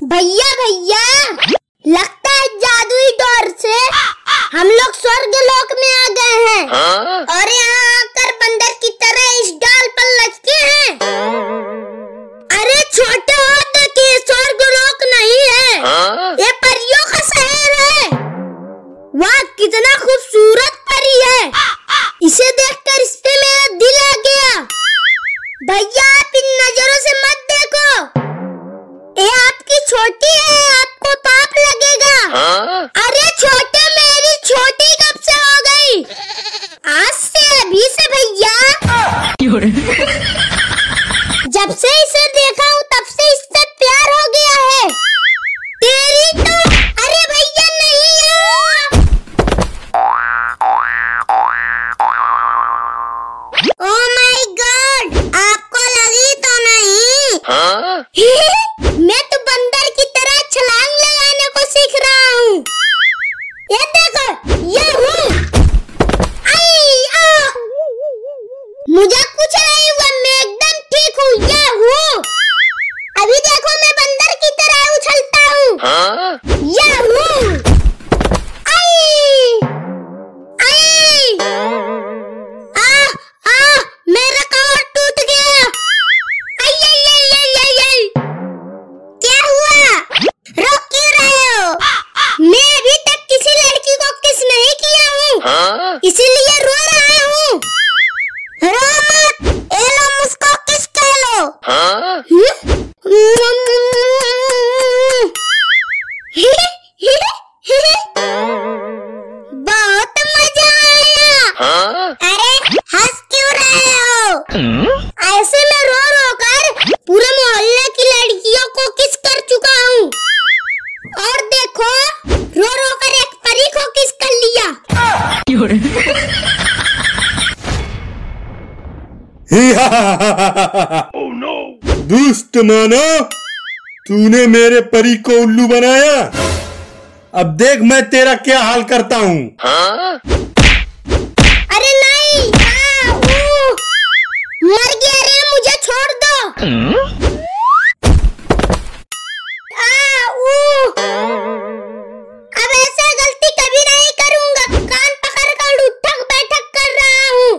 भैया भैया, लगता है जादुई डोर से हम लोग स्वर्ग लोक में आ गए हैं और यहाँ आकर बंदर की तरह इस डाल पर लटके हैं। अरे छोटे होते कि स्वर्ग लोक नहीं है, ये परियों का शहर है। वाह, कितना खूबसूरत परी है। इसे देखकर इस पे मेरा दिल आ गया। भैया आप इन नजरों से मत देखो, ये आपकी छोटी है, आपको पाप लगेगा। अरे छोटे, मेरी छोटी कब से हो गई? आज से, अभी से भैया। जब से इसे देखा हूँ तब से इससे प्यार हो गया है। तेरी तो, अरे भैया नहीं। ओह माय गॉड, आपको लगी तो नहीं? मैं तो बंदर की तरह छलांग लगाने को सीख रहा हूँ। ये देखो, ये हूँ। मुझे कुछ नहीं हुआ, मैं एकदम ठीक हूँ। ये हूँ। अभी देखो, मैं बंदर की तरह उछलता हूँ। ये हूँ। मेरा कमर टूट गया। क्या हुआ? रोक क्यों रहे हो? मैं अभी तक किसी लड़की को किस नहीं किया हूँ, इसीलिए रो रहा हूँ। रो मत, ए लो मुझको किस कह लो। बहुत मजा आया। अरे हंस क्यों रहे हो? ऐसे में रो रो कर पूरे मोहल्ले की लड़कियों को किस कर चुका हूँ। और देखो, रो रो कर एक परी को किस कर लिया। oh, no. दुष्ट मानव, तूने मेरे परी को उल्लू बनाया। अब देख मैं तेरा क्या हाल करता हूँ। अरे नहीं, मर गया रे, मुझे छोड़ दो। अब ऐसा गलती कभी नहीं करूँगा। कान पकड़ कर उठक बैठक कर रहा हूँ।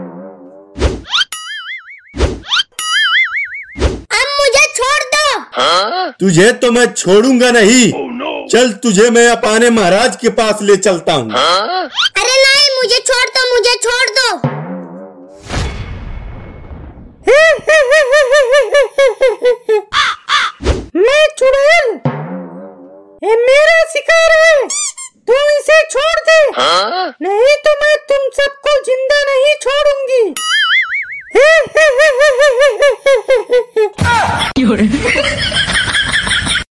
अब मुझे छोड़ दो। तुझे तो मैं छोड़ूंगा नहीं। oh, no. चल तुझे मैं अपने महाराज के पास ले चलता हूँ। अरे नहीं, मुझे छोड़ दो, मुझे छोड़ दो। मैं चुड़ैल, ये मेरा शिकार है, तू इसे छोड़ दे। नहीं तो मैं तुम सबको जिंदा नहीं छोड़ूंगी।